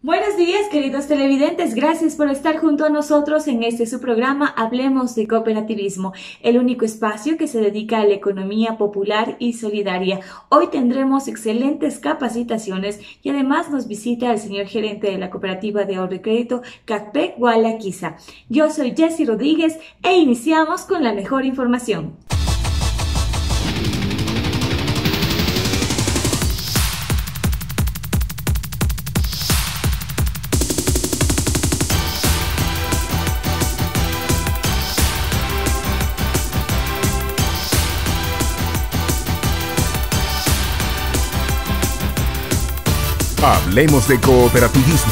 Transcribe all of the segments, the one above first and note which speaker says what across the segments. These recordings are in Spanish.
Speaker 1: Buenos días, queridos televidentes. Gracias por estar junto a nosotros en este su programa Hablemos de Cooperativismo, el único espacio que se dedica a la economía popular y solidaria. Hoy tendremos excelentes capacitaciones y además nos visita el señor gerente de la Cooperativa de Ahorro y Crédito, CACPEC Gualaquiza. Yo soy Jessie Rodríguez e iniciamos con la mejor información.
Speaker 2: Hablemos de cooperativismo.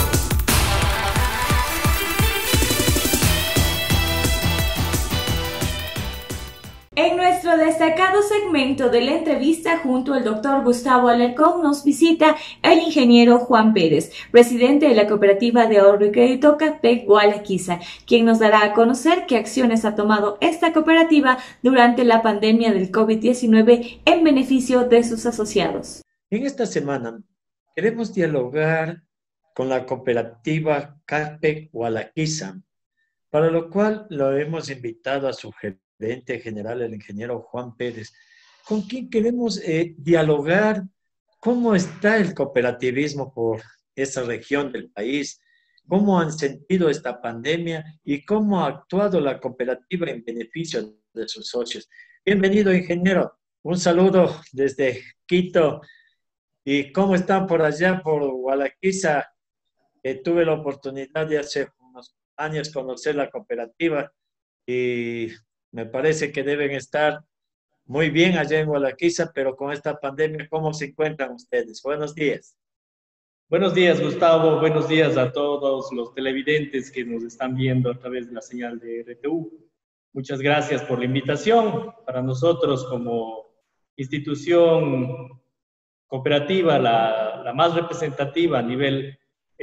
Speaker 1: En nuestro destacado segmento de la entrevista junto al doctor Gustavo Alarcón nos visita el ingeniero Juan Pérez, presidente de la Cooperativa de Ahorro y Crédito CACPEC Gualaquiza, quien nos dará a conocer qué acciones ha tomado esta cooperativa durante la pandemia del COVID-19 en beneficio de sus asociados.
Speaker 3: En esta semana queremos dialogar con la cooperativa CACPEC Gualaquiza, para lo cual lo hemos invitado a su gerente general, el ingeniero Juan Pérez, con quien queremos dialogar cómo está el cooperativismo por esa región del país, cómo han sentido esta pandemia y cómo ha actuado la cooperativa en beneficio de sus socios. Bienvenido, ingeniero. Un saludo desde Quito. ¿Y cómo están por allá, por Gualaquiza? Tuve la oportunidad de hace unos años conocer la cooperativa y me parece que deben estar muy bien allá en Gualaquiza, pero con esta pandemia, ¿cómo se encuentran ustedes? Buenos días.
Speaker 4: Buenos días, Gustavo. Buenos días a todos los televidentes que nos están viendo a través de la señal de RTU. Muchas gracias por la invitación. Para nosotros como institución cooperativa, la más representativa a nivel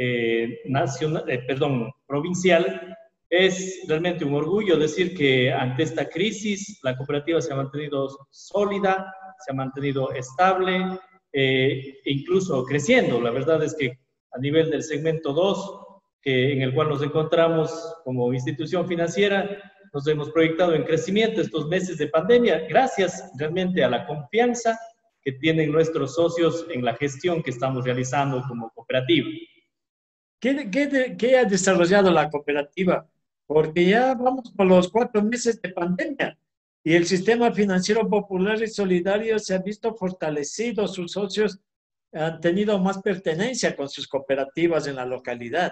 Speaker 4: provincial, es realmente un orgullo decir que ante esta crisis la cooperativa se ha mantenido sólida, se ha mantenido estable e incluso creciendo. La verdad es que a nivel del segmento 2, en el cual nos encontramos como institución financiera, nos hemos proyectado en crecimiento estos meses de pandemia, gracias realmente a la confianza que tienen nuestros socios en la gestión que estamos realizando como cooperativa.
Speaker 3: ¿Qué ha desarrollado la cooperativa? Porque ya vamos por los 4 meses de pandemia y el sistema financiero popular y solidario se ha visto fortalecido. Sus socios han tenido más pertenencia con sus cooperativas en la localidad.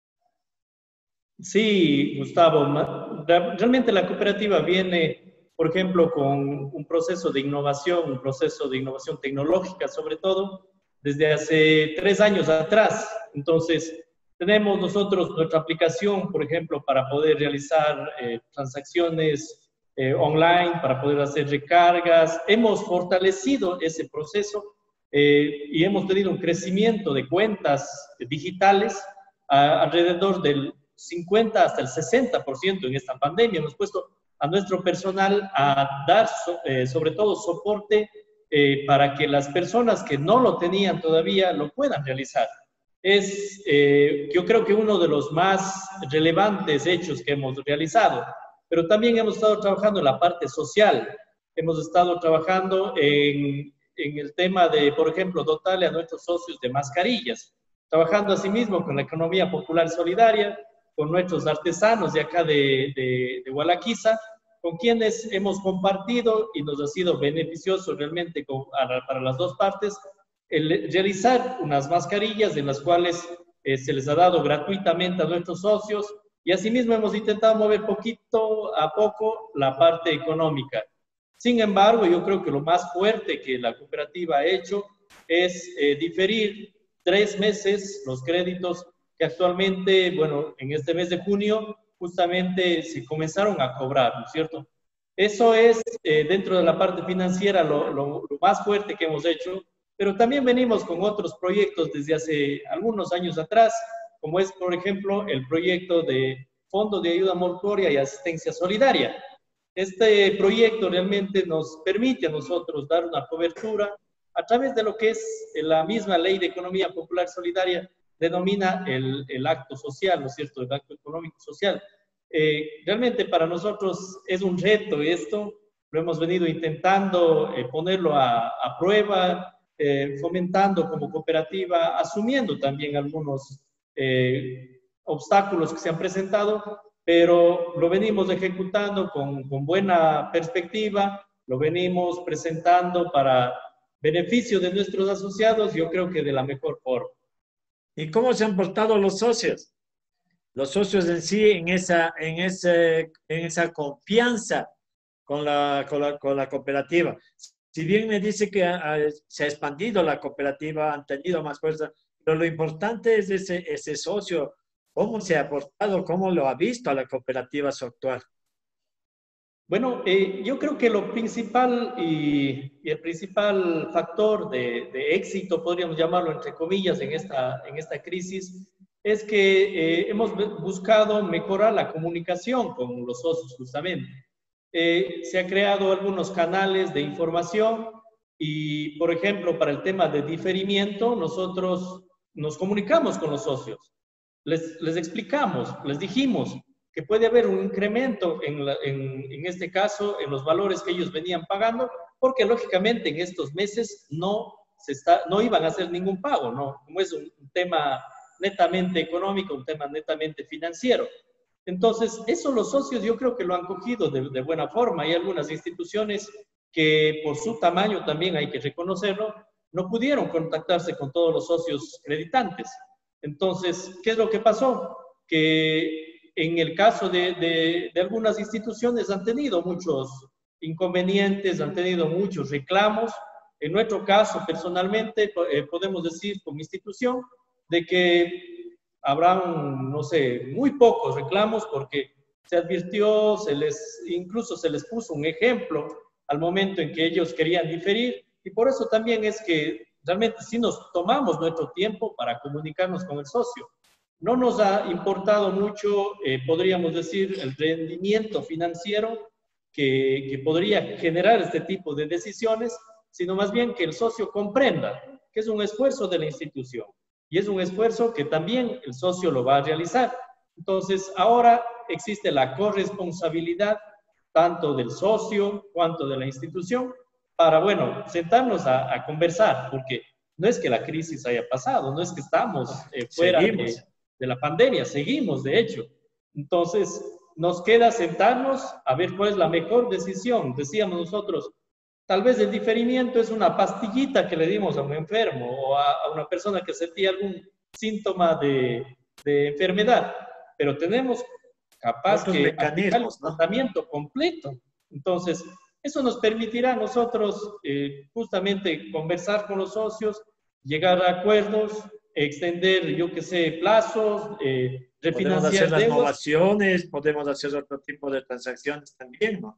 Speaker 4: Sí, Gustavo, realmente la cooperativa viene, por ejemplo, con un proceso de innovación tecnológica, sobre todo, desde hace 3 años atrás. Entonces, tenemos nosotros nuestra aplicación, por ejemplo, para poder realizar transacciones online, para poder hacer recargas. Hemos fortalecido ese proceso y hemos tenido un crecimiento de cuentas digitales alrededor del 50 hasta el 60% en esta pandemia. Hemos puesto a nuestro personal a dar sobre todo soporte para que las personas que no lo tenían todavía lo puedan realizar. Es yo creo que uno de los más relevantes hechos que hemos realizado, pero también hemos estado trabajando en la parte social. Hemos estado trabajando en el tema de, por ejemplo, dotarle a nuestros socios de mascarillas, trabajando asimismo con la economía popular solidaria, con nuestros artesanos de acá de Gualaquiza, con quienes hemos compartido y nos ha sido beneficioso realmente para las dos partes el realizar unas mascarillas en las cuales se les ha dado gratuitamente a nuestros socios y asimismo hemos intentado mover poquito a poco la parte económica. Sin embargo, yo creo que lo más fuerte que la cooperativa ha hecho es diferir 3 meses los créditos que actualmente, bueno, en este mes de junio justamente se comenzaron a cobrar, ¿no es cierto? Eso es dentro de la parte financiera lo más fuerte que hemos hecho, pero también venimos con otros proyectos desde hace algunos años atrás, como es, por ejemplo, el proyecto de Fondo de Ayuda Mortuoria y Asistencia Solidaria. Este proyecto realmente nos permite a nosotros dar una cobertura a través de lo que es la misma Ley de Economía Popular Solidaria, denomina el acto social, ¿no es cierto?, el acto económico social. Realmente para nosotros es un reto esto, lo hemos venido intentando ponerlo a prueba, fomentando como cooperativa, asumiendo también algunos obstáculos que se han presentado, pero lo venimos ejecutando con buena perspectiva, lo venimos presentando para beneficio de nuestros asociados, yo creo que de la mejor forma.
Speaker 3: ¿Y cómo se han portado los socios? Los socios en sí, en esa confianza con la cooperativa. Si bien me dice que se ha expandido la cooperativa, han tenido más fuerza, pero lo importante es ese socio, cómo se ha portado, cómo lo ha visto a la cooperativa su actuar.
Speaker 4: Bueno, yo creo que lo principal y el principal factor de éxito, podríamos llamarlo entre comillas, en esta crisis, es que hemos buscado mejorar la comunicación con los socios justamente. Se han creado algunos canales de información y, por ejemplo, para el tema de diferimiento, nosotros nos comunicamos con los socios, les explicamos, les dijimos que puede haber un incremento en este caso en los valores que ellos venían pagando, porque lógicamente en estos meses no iban a hacer ningún pago, ¿no? Como es un tema netamente económico, un tema netamente financiero. Entonces, eso los socios yo creo que lo han cogido de buena forma. Hay algunas instituciones que por su tamaño también hay que reconocerlo, no pudieron contactarse con todos los socios creditantes. Entonces, ¿qué es lo que pasó? Que en el caso de algunas instituciones han tenido muchos inconvenientes, han tenido muchos reclamos. En nuestro caso, personalmente, podemos decir como institución de que habrán, no sé, muy pocos reclamos porque se advirtió, incluso se les puso un ejemplo al momento en que ellos querían diferir, y por eso también es que realmente sí nos tomamos nuestro tiempo para comunicarnos con el socio. No nos ha importado mucho, podríamos decir, el rendimiento financiero que podría generar este tipo de decisiones, sino más bien que el socio comprenda que es un esfuerzo de la institución y es un esfuerzo que también el socio lo va a realizar. Entonces, ahora existe la corresponsabilidad tanto del socio cuanto de la institución para, bueno, sentarnos a conversar, porque no es que la crisis haya pasado, no es que estamos fuera de la pandemia, seguimos de hecho. Entonces, nos queda sentarnos a ver cuál es la mejor decisión. Decíamos nosotros, tal vez el diferimiento es una pastillita que le dimos a un enfermo o a una persona que sentía algún síntoma de enfermedad, pero tenemos capaz que aplicar el tratamiento completo. Entonces, eso nos permitirá a nosotros justamente conversar con los socios, llegar a acuerdos, extender, yo qué sé, plazos, refinanciar
Speaker 3: podemos hacer las innovaciones, podemos hacer otro tipo de transacciones también, ¿no?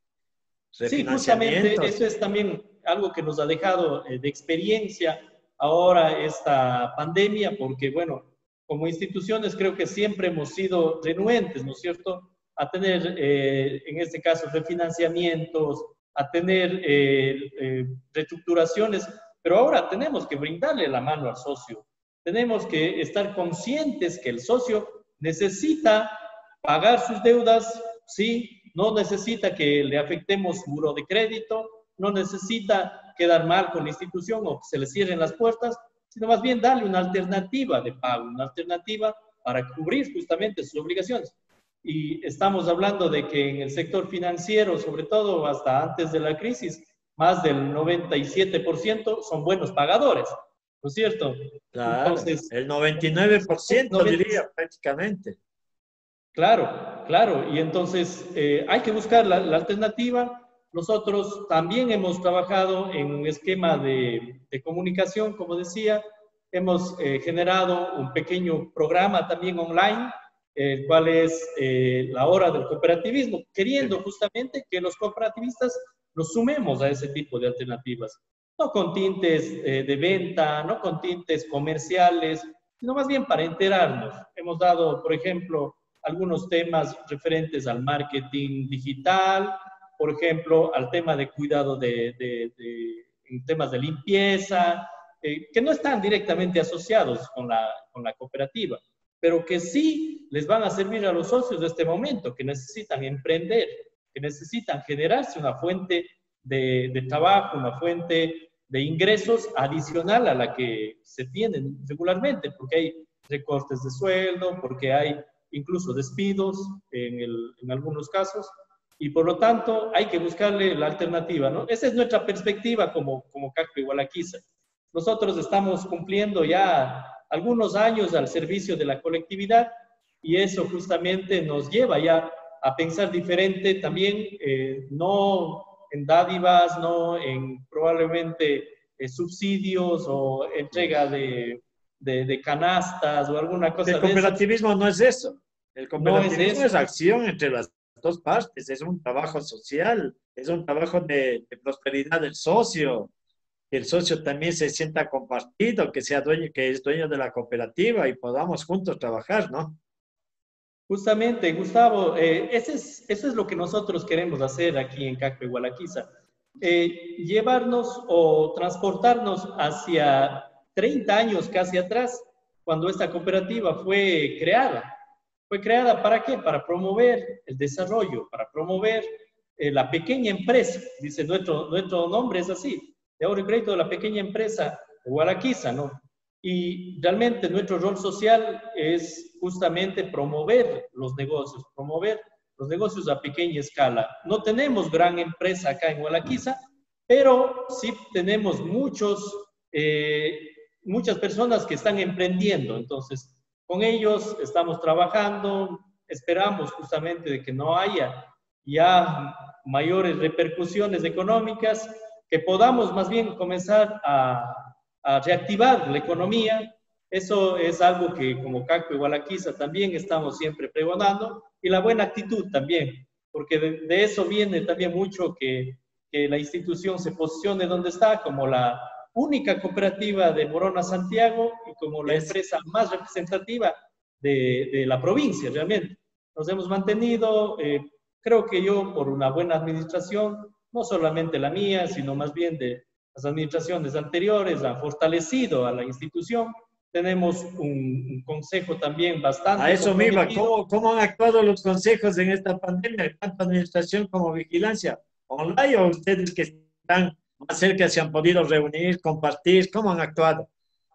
Speaker 4: Sí, justamente eso es también algo que nos ha dejado de experiencia ahora esta pandemia, porque bueno, como instituciones creo que siempre hemos sido renuentes, ¿no es cierto?, a tener, en este caso, refinanciamientos, a tener reestructuraciones, pero ahora tenemos que brindarle la mano al socio. Tenemos que estar conscientes que el socio necesita pagar sus deudas, sí, no necesita que le afectemos su buro de crédito, no necesita quedar mal con la institución o que se le cierren las puertas, sino más bien darle una alternativa de pago, una alternativa para cubrir justamente sus obligaciones. Y estamos hablando de que en el sector financiero, sobre todo hasta antes de la crisis, más del 97% son buenos pagadores, ¿no es cierto?
Speaker 3: Claro, entonces, el 99% diría prácticamente.
Speaker 4: Claro, claro, y entonces hay que buscar la alternativa. Nosotros también hemos trabajado en un esquema de comunicación, como decía, hemos generado un pequeño programa también online, el cual es la hora del cooperativismo, queriendo justamente que los cooperativistas nos sumemos a ese tipo de alternativas. No con tintes de venta, no con tintes comerciales, sino más bien para enterarnos. Hemos dado, por ejemplo, algunos temas referentes al marketing digital, por ejemplo, al tema de cuidado en temas de limpieza, que no están directamente asociados con la cooperativa, pero que sí les van a servir a los socios de este momento, que necesitan emprender, que necesitan generarse una fuente de trabajo, una fuente de ingresos adicional a la que se tienen regularmente, porque hay recortes de sueldo, porque hay incluso despidos en algunos casos, y por lo tanto hay que buscarle la alternativa, ¿no? Esa es nuestra perspectiva como CACPE Gualaquiza. Nosotros estamos cumpliendo ya algunos años al servicio de la colectividad y eso justamente nos lleva ya a pensar diferente también, no en dádivas, no en probablemente subsidios o entrega de canastas o alguna cosa
Speaker 3: El cooperativismo no es eso. El cooperativismo
Speaker 4: No es
Speaker 3: es acción entre las dos partes, es un trabajo social, es un trabajo de prosperidad del socio, que el socio también se sienta compartido, que sea dueño, que es dueño de la cooperativa y podamos juntos trabajar, ¿no?
Speaker 4: Justamente, Gustavo, eso es lo que nosotros queremos hacer aquí en CACPE Gualaquiza. Llevarnos o transportarnos hacia 30 años casi atrás, cuando esta cooperativa fue creada. ¿Fue creada para qué? Para promover el desarrollo, para promover la pequeña empresa. Dice nuestro nombre es así, de ahorro y crédito de la pequeña empresa de Gualaquiza, ¿no? Y realmente nuestro rol social es justamente promover los negocios a pequeña escala. No tenemos gran empresa acá en Gualaquiza, pero sí tenemos muchas personas que están emprendiendo. Entonces, con ellos estamos trabajando, esperamos justamente de que no haya ya mayores repercusiones económicas, que podamos más bien comenzar a reactivar la economía. Eso es algo que como CACPE Gualaquiza también estamos siempre pregonando, y la buena actitud también, porque de eso viene también mucho que la institución se posicione donde está, como la única cooperativa de Morona Santiago y como la empresa más representativa de la provincia realmente. Nos hemos mantenido, creo que yo, por una buena administración, no solamente la mía, sino más bien de las administraciones anteriores, han fortalecido a la institución. Tenemos un consejo también bastante...
Speaker 3: A eso mismo, ¿cómo han actuado los consejos en esta pandemia, tanto administración como vigilancia? ¿Online o ustedes que están más cerca se han podido reunir, compartir? ¿Cómo han actuado?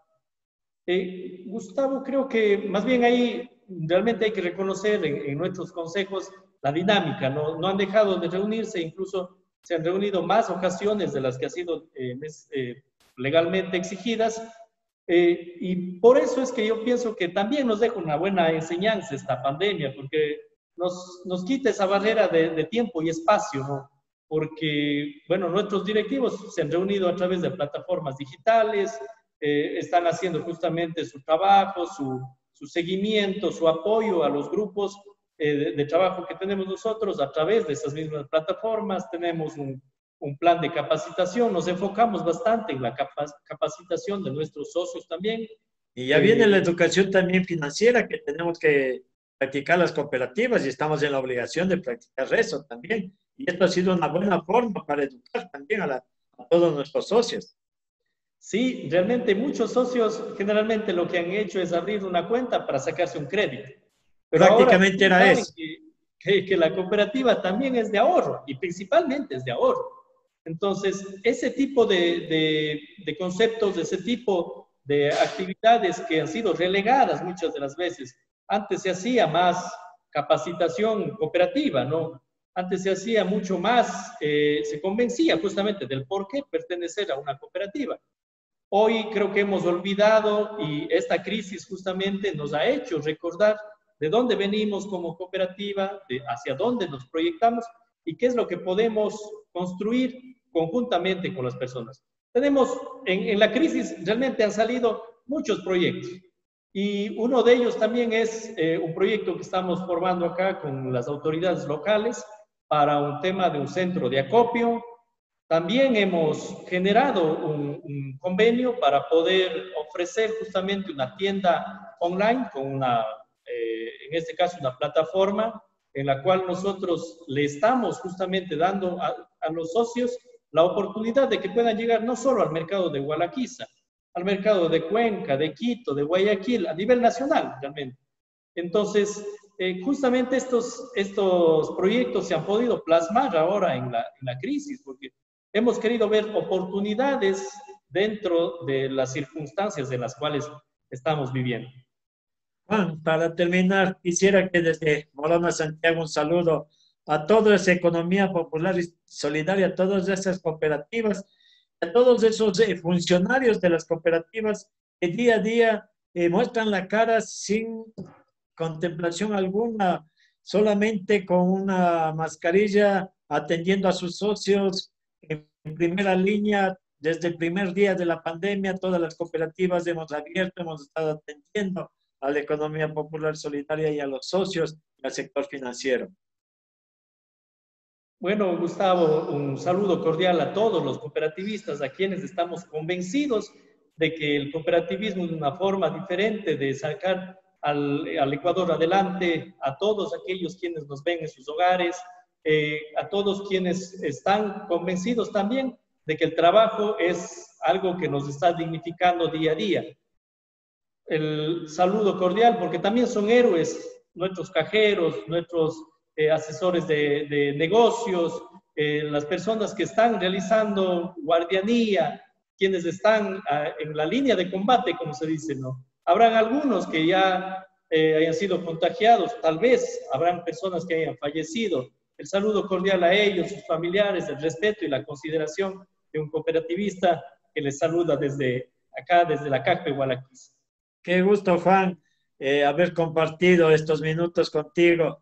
Speaker 4: Gustavo, creo que más bien ahí realmente hay que reconocer en nuestros consejos la dinámica, ¿no? No han dejado de reunirse, incluso se han reunido más ocasiones de las que han sido legalmente exigidas, y por eso es que yo pienso que también nos deja una buena enseñanza esta pandemia, porque nos quita esa barrera de tiempo y espacio, ¿no? Porque, bueno, nuestros directivos se han reunido a través de plataformas digitales, están haciendo justamente su trabajo, su seguimiento, su apoyo a los grupos de trabajo que tenemos nosotros a través de esas mismas plataformas. Tenemos un plan de capacitación, nos enfocamos bastante en la capacitación de nuestros socios también.
Speaker 3: Y ya viene la educación también financiera que tenemos que practicar las cooperativas y estamos en la obligación de practicar eso también. Y esto ha sido una buena forma para educar también a todos nuestros socios.
Speaker 4: Sí, realmente muchos socios generalmente lo que han hecho es abrir una cuenta para sacarse un crédito. Pero
Speaker 3: prácticamente
Speaker 4: ahora,
Speaker 3: era eso.
Speaker 4: Que la cooperativa también es de ahorro y principalmente es de ahorro. Entonces, ese tipo de conceptos, ese tipo de actividades que han sido relegadas muchas de las veces. Antes se hacía más capacitación cooperativa, ¿no? Antes se hacía mucho más, se convencía justamente del por qué pertenecer a una cooperativa. Hoy creo que hemos olvidado y esta crisis justamente nos ha hecho recordar de dónde venimos como cooperativa, hacia dónde nos proyectamos y qué es lo que podemos construir conjuntamente con las personas. Tenemos, en la crisis realmente han salido muchos proyectos y uno de ellos también es un proyecto que estamos formando acá con las autoridades locales para un tema de un centro de acopio. También hemos generado un convenio para poder ofrecer justamente una tienda online con en este caso una plataforma en la cual nosotros le estamos justamente dando a los socios la oportunidad de que puedan llegar no solo al mercado de Gualaquiza, al mercado de Cuenca, de Quito, de Guayaquil, a nivel nacional realmente. Entonces, justamente estos proyectos se han podido plasmar ahora en la crisis, porque hemos querido ver oportunidades dentro de las circunstancias en las cuales estamos viviendo.
Speaker 3: Juan, para terminar, quisiera que desde Morona Santiago un saludo a toda esa economía popular y solidaria, a todas esas cooperativas, a todos esos funcionarios de las cooperativas que día a día muestran la cara sin contemplación alguna, solamente con una mascarilla, atendiendo a sus socios en primera línea. Desde el primer día de la pandemia, todas las cooperativas hemos abierto, hemos estado atendiendo a la economía popular solidaria y a los socios y al sector financiero.
Speaker 4: Bueno, Gustavo, un saludo cordial a todos los cooperativistas, a quienes estamos convencidos de que el cooperativismo es una forma diferente de sacar al Ecuador adelante, a todos aquellos quienes nos ven en sus hogares, a todos quienes están convencidos también de que el trabajo es algo que nos está dignificando día a día. El saludo cordial, porque también son héroes nuestros cajeros, nuestros asesores de negocios, las personas que están realizando guardianía, quienes están en la línea de combate, como se dice, ¿no? Habrán algunos que ya hayan sido contagiados, tal vez habrán personas que hayan fallecido. El saludo cordial a ellos, sus familiares, el respeto y la consideración de un cooperativista que les saluda desde acá, desde la CACPE Gualaquiza.
Speaker 3: Qué gusto, Juan, haber compartido estos minutos contigo.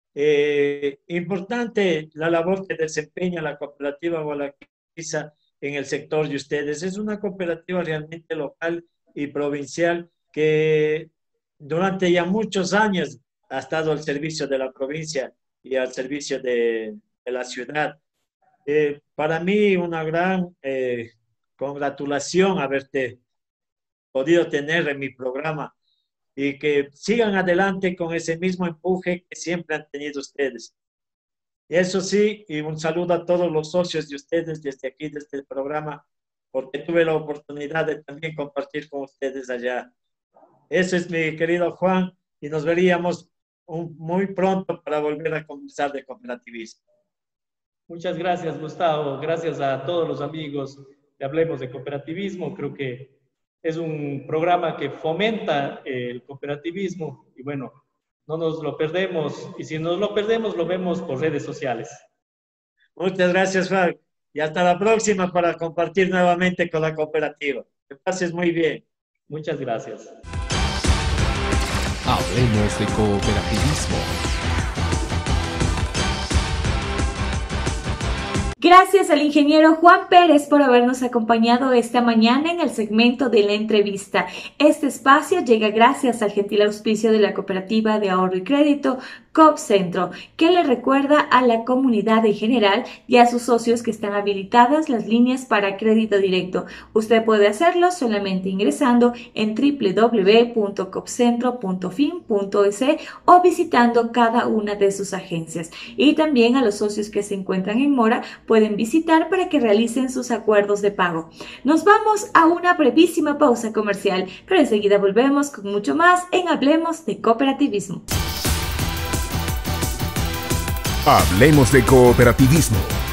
Speaker 3: Importante la labor que desempeña la cooperativa Gualaquiza en el sector de ustedes. Es una cooperativa realmente local y provincial que durante ya muchos años ha estado al servicio de la provincia y al servicio de la ciudad. Para mí una gran congratulación haberte podido tener en mi programa y que sigan adelante con ese mismo empuje que siempre han tenido ustedes. Y eso sí, y un saludo a todos los socios de ustedes desde aquí, desde el programa, porque tuve la oportunidad de también compartir con ustedes allá. Eso es, mi querido Juan, y nos veríamos muy pronto para volver a conversar de cooperativismo.
Speaker 4: Muchas gracias, Gustavo. Gracias a todos los amigos que Hablemos de Cooperativismo. Creo que es un programa que fomenta el cooperativismo y bueno, no nos lo perdemos, y si nos lo perdemos lo vemos por redes sociales.
Speaker 3: Muchas gracias, Juan, y hasta la próxima para compartir nuevamente con la cooperativa. Que pases muy bien.
Speaker 4: Muchas gracias.
Speaker 2: Hablemos de cooperativismo.
Speaker 1: Gracias al ingeniero Juan Pérez por habernos acompañado esta mañana en el segmento de la entrevista. Este espacio llega gracias al gentil auspicio de la Cooperativa de Ahorro y Crédito COPCentro, que le recuerda a la comunidad en general y a sus socios que están habilitadas las líneas para crédito directo. Usted puede hacerlo solamente ingresando en www.copcentro.fin.es o visitando cada una de sus agencias. Y también a los socios que se encuentran en mora pueden visitar para que realicen sus acuerdos de pago. Nos vamos a una brevísima pausa comercial, pero enseguida volvemos con mucho más en Hablemos de Cooperativismo.
Speaker 2: Hablemos de cooperativismo.